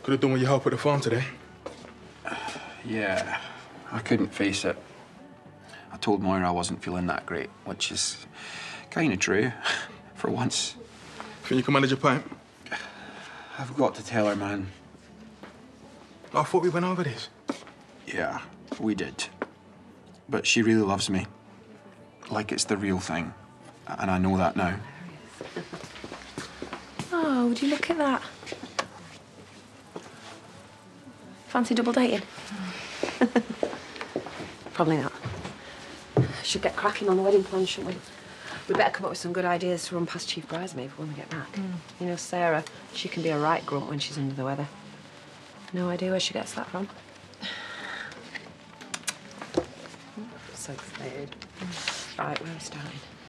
Could have done with your help at the farm today. Yeah, I couldn't face it. I told Moira I wasn't feeling that great, which is kind of true, for once. Think you can manage a pint? I've got to tell her, man. I thought we went over this. Yeah, we did. But she really loves me. Like it's the real thing. And I know that now. Oh, would you look at that? Fancy double dating? Probably not. Should get cracking on the wedding plans, shouldn't we? We'd better come up with some good ideas to run past Chief Bridesmaid when we get back. You know, Sarah, she can be a right grunt when she's under the weather. No idea where she gets that from. So excited. Right, where are we starting?